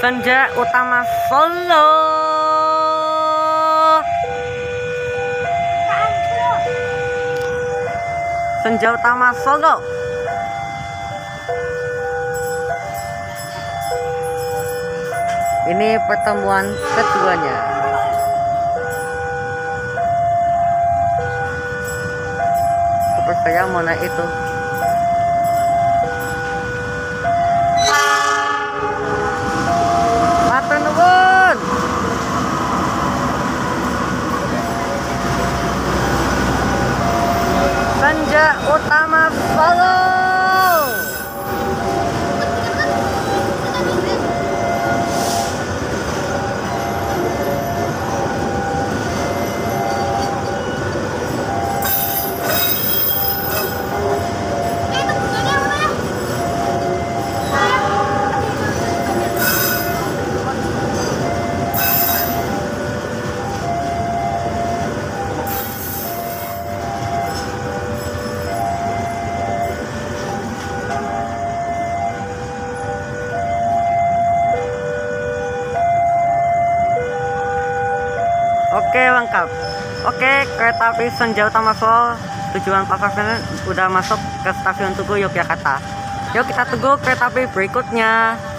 Senja Utama Solo. Senja Utama Solo. Ini pertemuan keduanya. Saya mana itu? Matur nuwun. Senja Utama Solo. Oke, lengkap. Oke, kereta api Senja Utama Solo tujuan Pasar Senen udah masuk ke stasiun Tugu Yogyakarta. Yuk kita tunggu kereta api berikutnya.